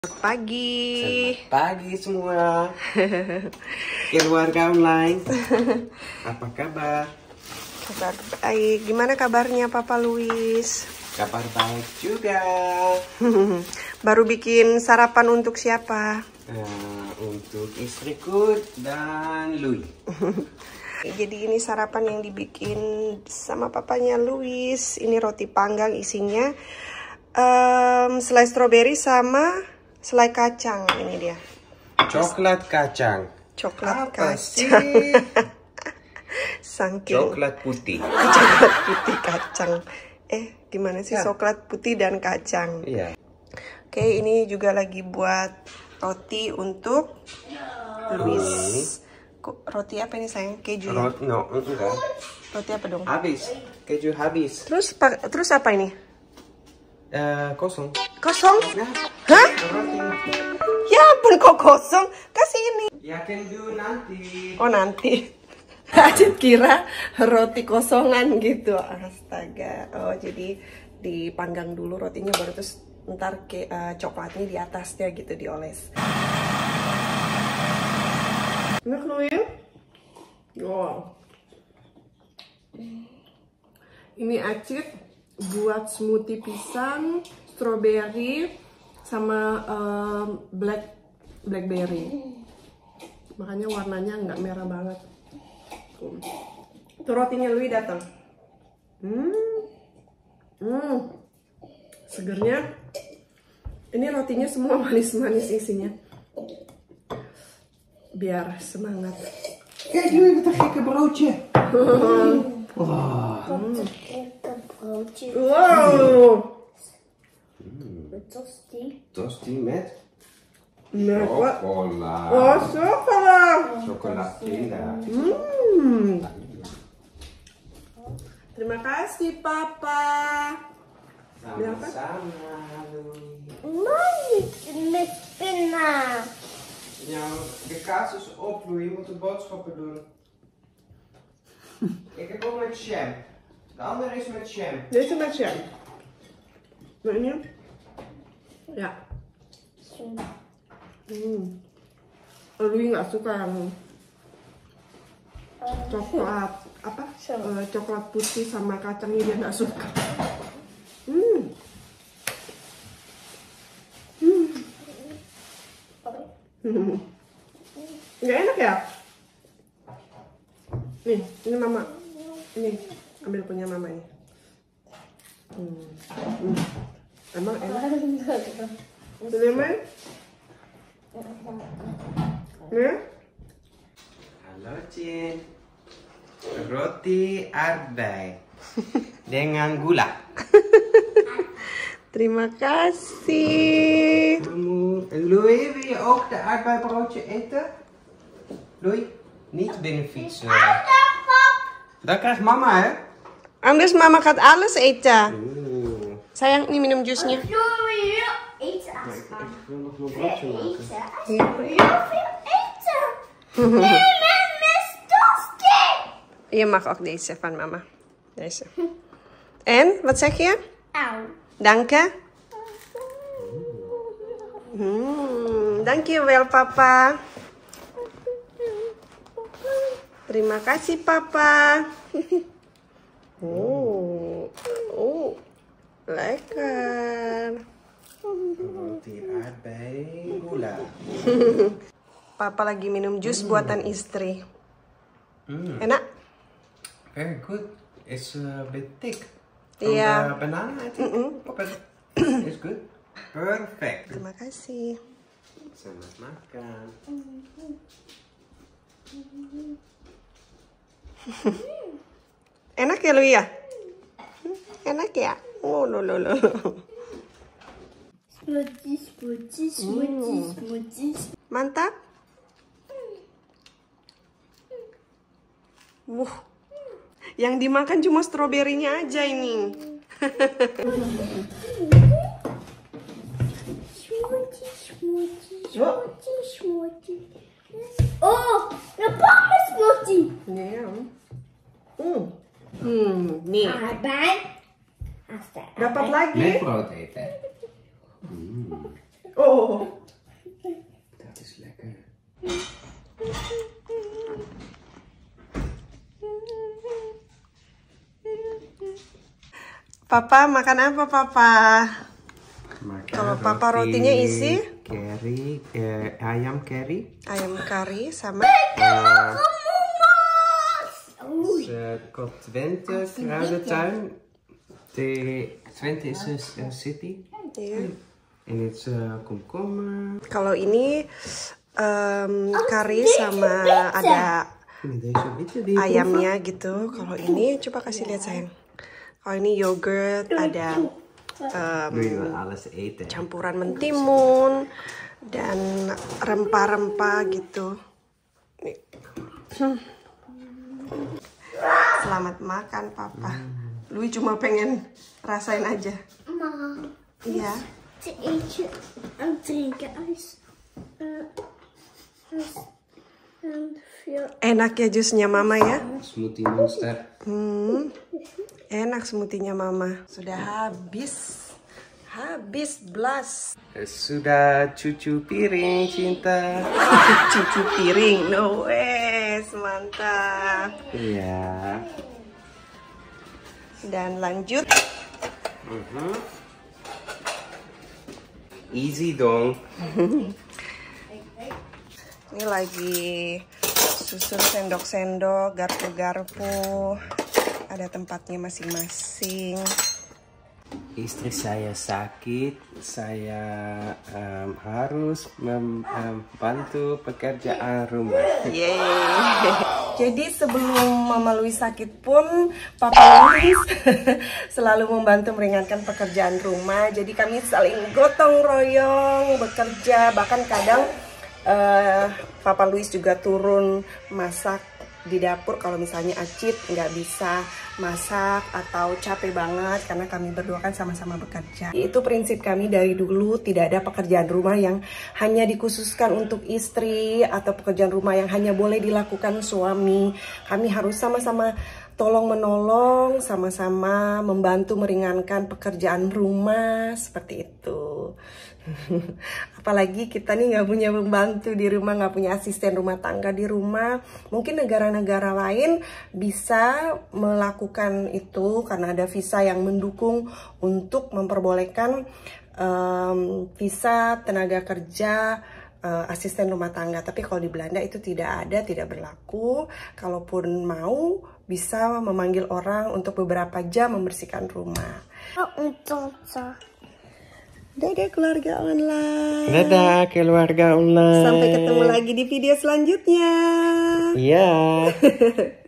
Selamat pagi. Selamat pagi semua. Keluarga online. Apa kabar? Kabar baik. Gimana kabarnya Papa Luis? Kabar baik juga. Baru bikin sarapan untuk siapa? Untuk istriku dan Louis. Jadi ini sarapan yang dibikin sama papanya Luis. Ini roti panggang isinya selai stroberi sama selai kacang. Ini dia. Coklat kacang. Coklat Apa kacang. sih? Sangking. Coklat putih. Coklat putih kacang. Gimana sih Ya. coklat putih dan kacang? Iya. Oke, ini juga lagi buat roti untuk Luis. Roti apa ini sayang? Keju ya? Enggak. Roti apa dong? Habis. Keju habis. Terus apa ini? Kosong. Kosong? Nah, Hah? roti. Ya ampun, kok kosong? Kasih ini. Ya can do nanti. Oh, nanti. Acit kira roti kosongan gitu. Astaga. Oh, jadi dipanggang dulu rotinya baru terus ntar coklatnya di atasnya gitu dioles. Enak lu ya? Wow. Ini Acit buat smoothie pisang, strawberry, sama blackberry. Makanya warnanya nggak merah banget. Tuh rotinya Louis datang. Segernya. Ini rotinya semua manis-manis isinya. Biar semangat. Kijk nu even dat gekke broodje. Lekker broodje. Wow. Tosti met Met wat? chocola. Oh, chocola. Chocolatilla. Terima kasih Papa. Sama-sama, Louis. Met pinda. Ja, de kaas is op, Louis. Je moet de boodschappen doen. Ik heb ook met jam. De andere is met jam. Deze met jam. Nou ini? Ya. Louis nggak suka yang coklat apa? Coklat putih sama kacangnya dia nggak suka. Nggak enak ya? Nih, ini mama. Ini, ambil punya mama ini. Emang enak? Lemon? Ya? Halo, Cin. Roti aardbei. Dengan gula. Terima kasih. Louis, wil je ook de aardbeibroodje eten? Louis, niet binnen fietsen. Dat krijgt mama, hè? Anders mama gaat alles eten. Sayang, ini minum jusnya. Ik wil nog mijn broodje maken. Je mag ook deze van mama. Deze. En, wat zeg je? Dank je. Dank je wel, papa. Terima kasih, papa. Lekker. Roti aardbei gula. Papa lagi minum jus buatan istri. Enak? Very good. It's a bit thick. Iya. Banana, I think. But it's good. Perfect. Terima kasih. Selamat makan. Enak ya, Lu ya? Enak ya? Oh, lo. Smoothie. Mantap? Yang dimakan cuma stroberinya aja ini. Smoothie. Oh, een pannensmoothie. Ja. Nih. Aardbei. Dapat lagi? Met brood eten. Oh. Dat is lekker. Papa makan apa Papa? Makan Kalau Papa rotinya isi? Curry, ayam curry. Ayam kari sama Komt 20 graden tuin. Twente is een city. Iya. En dit is komkommer. Kalau ini kari sama ada Ini deze witte die ayamnya gitu. Kalau ini coba kasih lihat sayang. Kalau ini yogurt, ada Wil je wel alles eten? campuran mentimun dan rempah-rempah gitu. Nih. Selamat makan Papa. Lui cuma pengen rasain aja. Mama, Iya. te eentje en drinken ijs. En veel. Enak ya jusnya Mama ya. Smoothie monster. Enak smoothie-nya Mama. Sudah habis. Habis blas. Sudah cucu piring cinta. Cucu piring. No way. Mantap. Ja. Dan lanjut. Easy dong. Ini lagi susun sendok-sendok, garpu-garpu. Ada tempatnya masing-masing. Istri saya sakit, saya harus membantu pekerjaan rumah. Yeay. Jadi sebelum Mama Louis sakit pun Papa Louis selalu membantu meringankan pekerjaan rumah. Jadi kami saling gotong royong bekerja. Bahkan kadang Papa Louis juga turun masak di dapur kalau misalnya Acit nggak bisa masak atau capek banget, karena kami berdua kan sama-sama bekerja. Itu prinsip kami dari dulu, tidak ada pekerjaan rumah yang hanya dikhususkan untuk istri atau pekerjaan rumah yang hanya boleh dilakukan suami. Kami harus sama-sama tolong menolong, sama-sama membantu meringankan pekerjaan rumah, seperti itu. Apalagi kita nih nggak punya pembantu di rumah, nggak punya asisten rumah tangga di rumah. Mungkin negara-negara lain bisa melakukan itu karena ada visa yang mendukung untuk memperbolehkan visa tenaga kerja asisten rumah tangga. Tapi kalau di Belanda itu tidak ada, tidak berlaku. Kalaupun mau bisa memanggil orang untuk beberapa jam membersihkan rumah. Dadah keluarga online. Dadah keluarga online. Sampai ketemu lagi di video selanjutnya. Iya.